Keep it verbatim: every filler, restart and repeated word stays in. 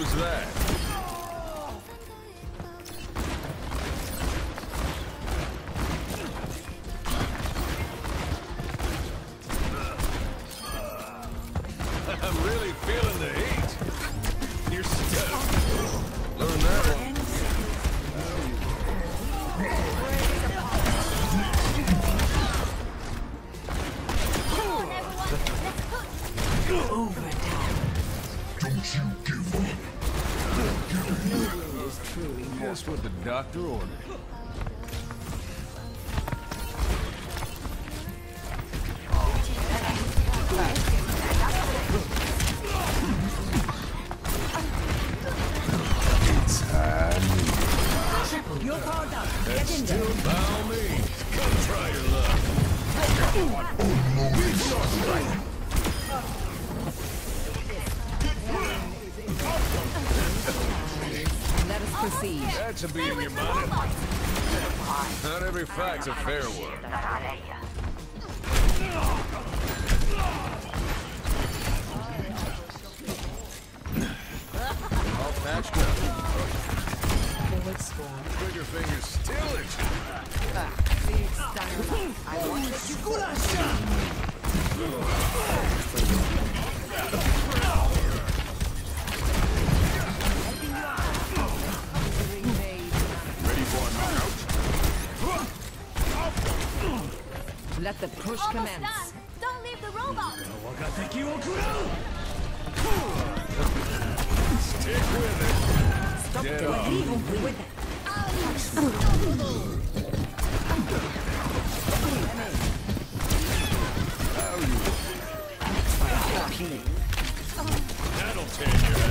was that? I'm really feeling the heat. You're stuck. Learn that one. Don't you give up. Guess what the doctor ordered. You're powered up. Get in there. Still by all means. Come try your luck. Let us proceed. That should be in your mind. Not every fight's a fair one. All patched up. Forward swarm. Trigger fingers still itching. Big style. I want it. Ready for a knockout? Let the push commence. Don't leave the robot. Stick with it. Stop Get the off. evil with it. That'll take you.